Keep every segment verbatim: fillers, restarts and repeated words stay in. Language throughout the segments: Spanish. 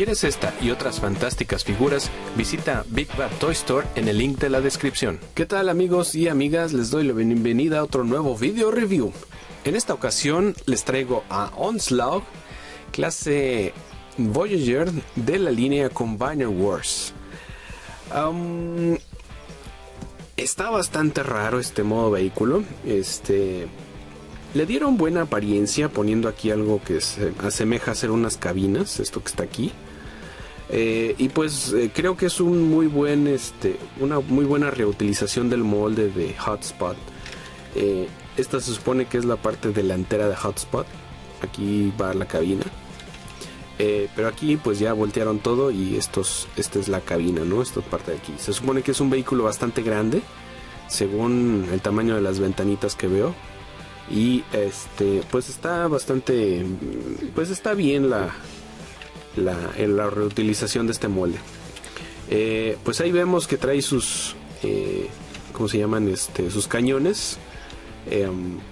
quieres esta y otras fantásticas figuras, visita Big Bad Toy Store en el link de la descripción. ¿Qué tal, amigos y amigas? Les doy la bienvenida a otro nuevo video review. En esta ocasión les traigo a Onslaught, clase Voyager de la línea Combiner Wars. Um, está bastante raro este modo vehículo. Este... Le dieron buena apariencia poniendo aquí algo que se asemeja a ser unas cabinas, esto que está aquí. Eh, y pues eh, creo que es un muy buen, este, una muy buena reutilización del molde de Hotspot. Eh, esta se supone que es la parte delantera de Hotspot. Aquí va la cabina. Eh, pero aquí pues ya voltearon todo y estos, esta es la cabina, ¿no? Esta parte de aquí. Se supone que es un vehículo bastante grande, según el tamaño de las ventanitas que veo. Y este pues está bastante, pues está bien la, la, la reutilización de este molde. Eh, pues ahí vemos que trae sus, eh, ¿cómo se llaman? Este, sus cañones, eh,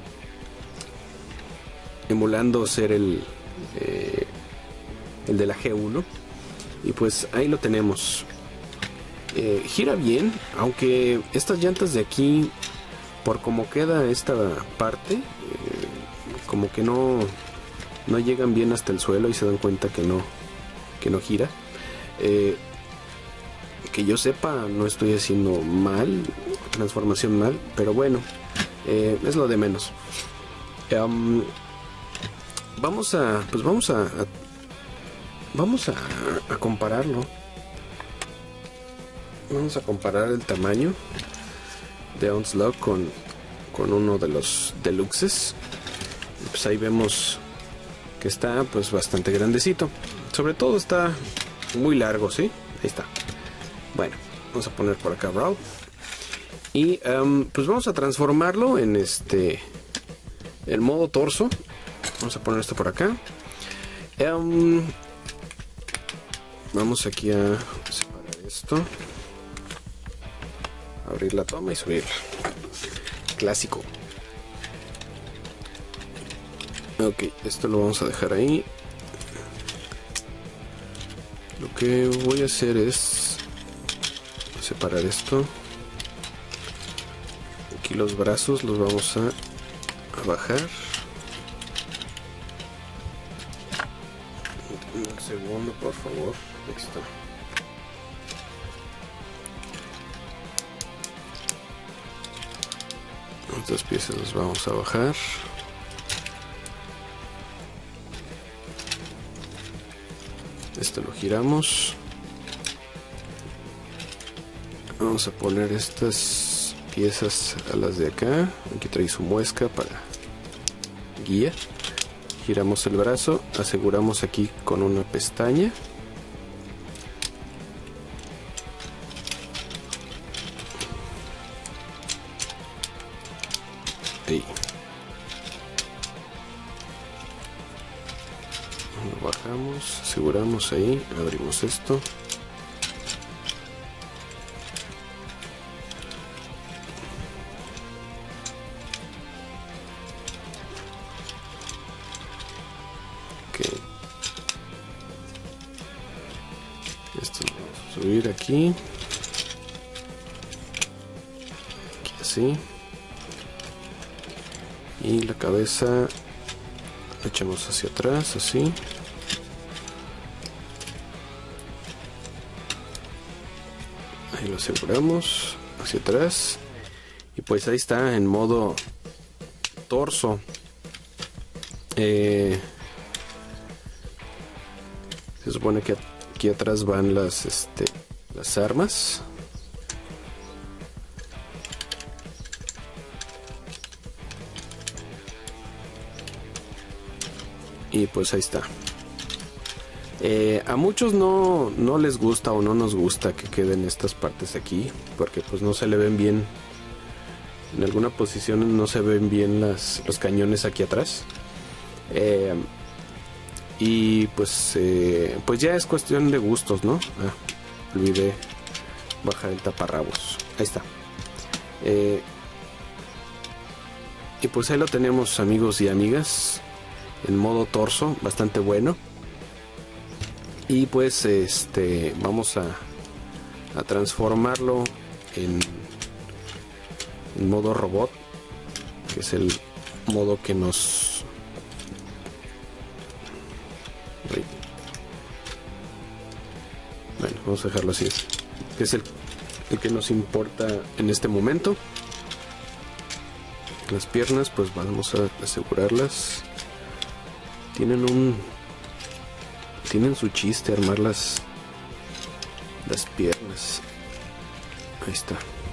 emulando ser el, eh, el de la G uno. Y pues ahí lo tenemos. Eh, gira bien, aunque estas llantas de aquí, por como queda esta parte, eh, como que no no llegan bien hasta el suelo y se dan cuenta que no que no gira. Eh, que yo sepa, no estoy haciendo mal, transformación mal, pero bueno, eh, es lo de menos. Um, vamos a, pues vamos a, a vamos a, a compararlo. Vamos a comparar el tamaño de Onslaught con, con uno de los deluxes. Pues ahí vemos que está pues bastante grandecito. Sobre todo está muy largo, ¿sí? Ahí está. Bueno, vamos a poner por acá Brawl. Y um, pues vamos a transformarlo en este, el modo torso. Vamos a poner esto por acá. Um, vamos aquí a separar esto. Abrir la toma y subirla. Clásico. Ok, esto lo vamos a dejar ahí. Lo que voy a hacer es separar esto. Aquí los brazos los vamos a, a bajar. Un segundo, por favor. Aquí está. Estas piezas las vamos a bajar. Este lo giramos. Vamos a poner estas piezas a las de acá. Aquí trae su muesca para guía. Giramos el brazo, aseguramos aquí con una pestaña. Ahí. Lo bajamos, aseguramos ahí, abrimos esto. Ok. Esto lo vamos a subir aquí. Aquí así. Y la cabeza la echamos hacia atrás, así. Ahí lo aseguramos, hacia atrás. Y pues ahí está en modo torso. Eh, se supone que aquí atrás van las, este, las armas. Y pues ahí está. Eh, a muchos no, no les gusta o no nos gusta que queden estas partes aquí, porque pues no se le ven bien. En alguna posición no se ven bien las, los cañones aquí atrás. Eh, y pues, eh, pues ya es cuestión de gustos, ¿no? Ah, olvidé bajar el taparrabos. Ahí está. Eh, y pues ahí lo tenemos, amigos y amigas. En modo torso, bastante bueno. Y pues este vamos a, a transformarlo en, en modo robot, que es el modo que nos bueno, vamos a dejarlo así, que es el, el que nos importa en este momento. Las piernas pues vamos a asegurarlas, tienen un tienen su chiste armar las las piernas. Ahí está.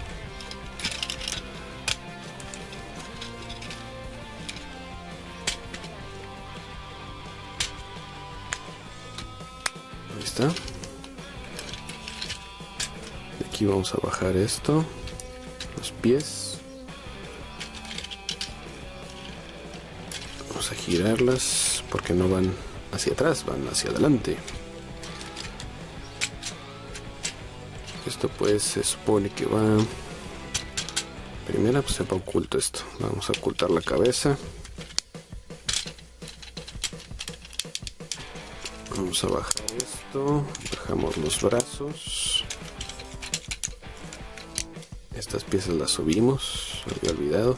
Ahí está. De aquí vamos a bajar esto, los pies. Vamos a girarlas porque no van hacia atrás, van hacia adelante. Esto pues se supone que va... Primero pues se va oculto esto. Vamos a ocultar la cabeza. Vamos a bajar esto. Bajamos los brazos. Estas piezas las subimos. Me había olvidado.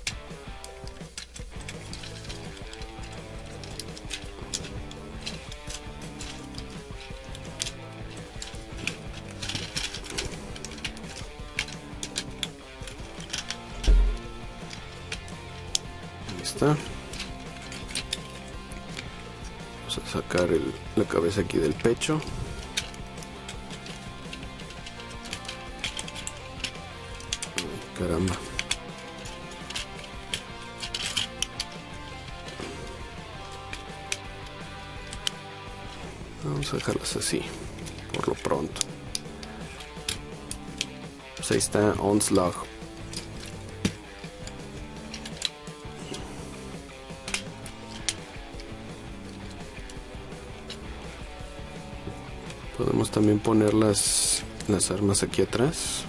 Vamos a sacar el, la cabeza aquí del pecho. Ay, caramba. Vamos a dejarlas así por lo pronto. Pues ahí está Onslaught. Podemos también poner las, las armas aquí atrás.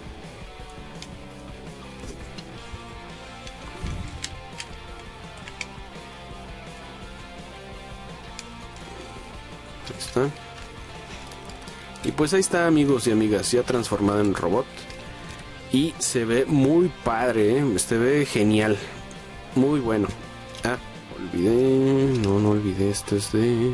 Ahí está. Y pues ahí está, amigos y amigas, ya transformado en robot. Y se ve muy padre, ¿eh? Se ve genial. Muy bueno. Ah, olvidé. No, no olvidé. Esto es de...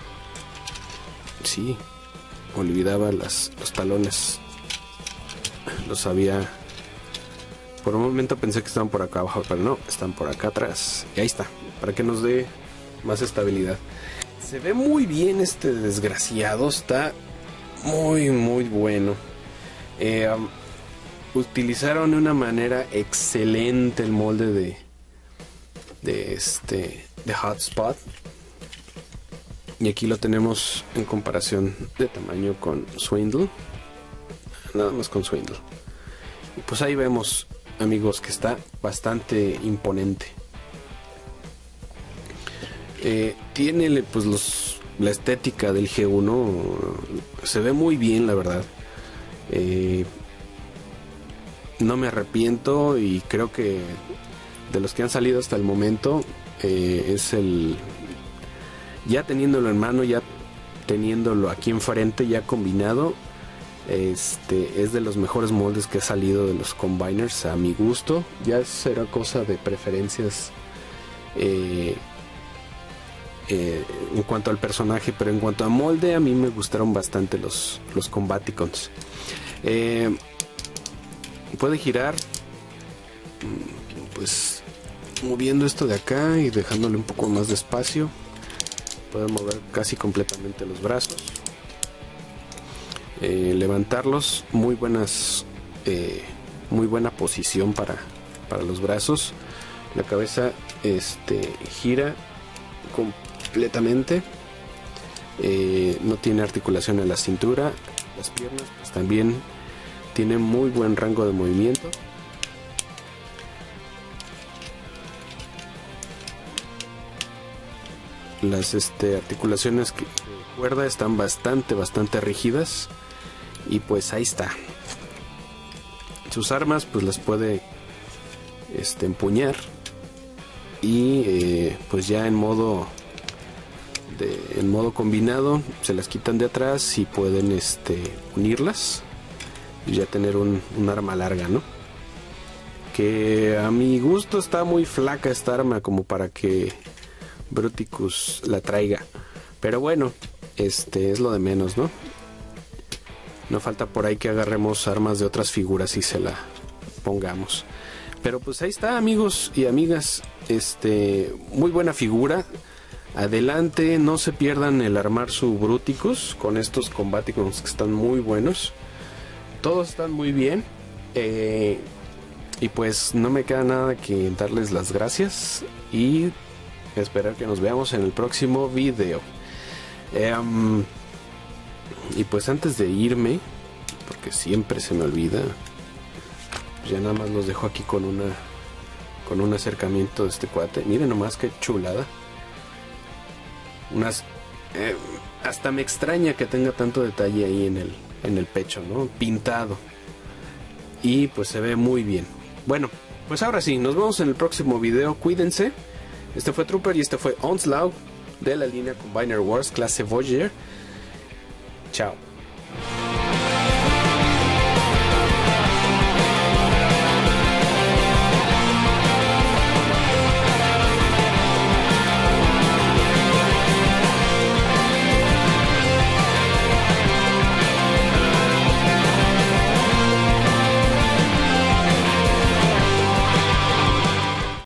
Sí. Olvidaba las, los talones. Los había... Por un momento pensé que estaban por acá abajo, pero no, están por acá atrás. Y ahí está, para que nos dé más estabilidad. Se ve muy bien este desgraciado. Está muy, muy bueno. Eh, um, utilizaron de una manera excelente el molde de... De este... De Hotspot. Y aquí lo tenemos en comparación de tamaño con Swindle. Nada más con Swindle. Y pues ahí vemos, amigos, que está bastante imponente. Eh, tiene pues los, la estética del G uno. Se ve muy bien, la verdad. Eh, no me arrepiento y creo que de los que han salido hasta el momento eh, es el... Ya teniéndolo en mano, ya teniéndolo aquí enfrente, ya combinado, este es de los mejores moldes que ha salido de los Combiners a mi gusto. Ya será cosa de preferencias eh, eh, en cuanto al personaje, pero en cuanto a molde a mí me gustaron bastante los, los Combaticons. Eh, puede girar, pues moviendo esto de acá y dejándole un poco más de espacio. Pueden mover casi completamente los brazos, eh, levantarlos, muy buenas, eh, muy buena posición para, para los brazos. La cabeza este, gira completamente, eh, no tiene articulación en la cintura. Las piernas pues, también tienen muy buen rango de movimiento. Las este, articulaciones de cuerda están bastante, bastante rígidas. Y pues ahí está. Sus armas pues las puede este, empuñar. Y eh, pues ya en modo de, en modo combinado, se las quitan de atrás y pueden este, unirlas y ya tener un, un arma larga, ¿no? Que a mi gusto está muy flaca esta arma como para que Bruticus la traiga. Pero bueno, este es lo de menos, ¿no? No falta por ahí que agarremos armas de otras figuras y se la pongamos. Pero pues ahí está, amigos y amigas. Este, muy buena figura. Adelante, no se pierdan el armar su Bruticus con estos Combaticons que están muy buenos. Todos están muy bien. Eh, y pues no me queda nada que darles las gracias y esperar que nos veamos en el próximo video. Eh, um, y pues antes de irme, porque siempre se me olvida, ya nada más los dejo aquí con una con un acercamiento de este cuate. Miren nomás qué chulada. Unas eh, hasta me extraña que tenga tanto detalle ahí en el en el pecho, ¿no? Pintado. Y pues se ve muy bien. Bueno, pues ahora sí, nos vemos en el próximo video. Cuídense. Este fue Trooper y este fue Onslaught de la línea Combiner Wars clase Voyager. Chao.